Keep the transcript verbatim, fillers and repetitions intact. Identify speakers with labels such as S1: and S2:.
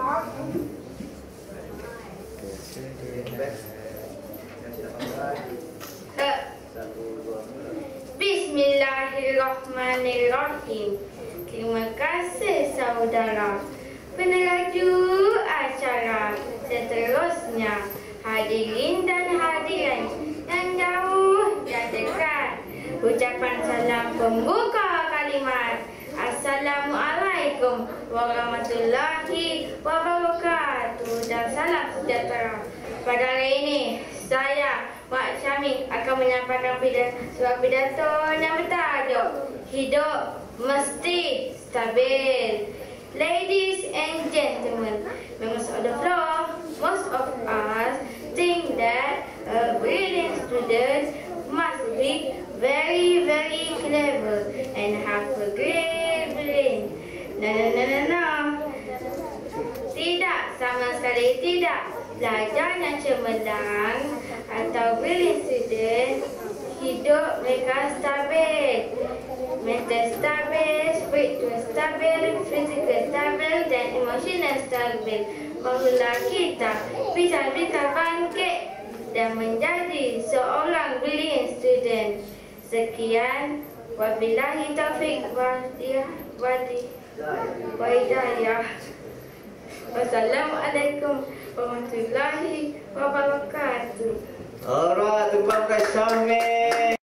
S1: Bismillahirrahmanirrahim. Terima kasih saudara peneraju acara. Seterusnya, hadirin dan hadirin yang jauh dan dekat, ucapan salam pembuka kalimat. Assalamualaikum warahmatullahi wabarakatuh dan salam sejahtera. Pada hari ini, saya Mak Syamik akan menyampaikan pidato, sebuah pidato yang bertajuk Hidup Mesti Stabil. Ladies and gentlemen, members of the floor, most of us think that a brilliant student must be very, very clever and have a great brain. No, no, no, no, no. Tidak, sama sekali tidak. Pelajar yang cemerlang atau brilliant student, hidup mereka stabil. Mental stabil, spiritual stabil, physical stabil dan emotional stabil. Barulah kita bisa-bisa bangkit dan menjadi seorang brilliant student. Sekian, wabillahi taufiq wa hidayah. Wassalamualaikum warahmatullahi wabarakatuh.
S2: Alright, terima kasih Syamik.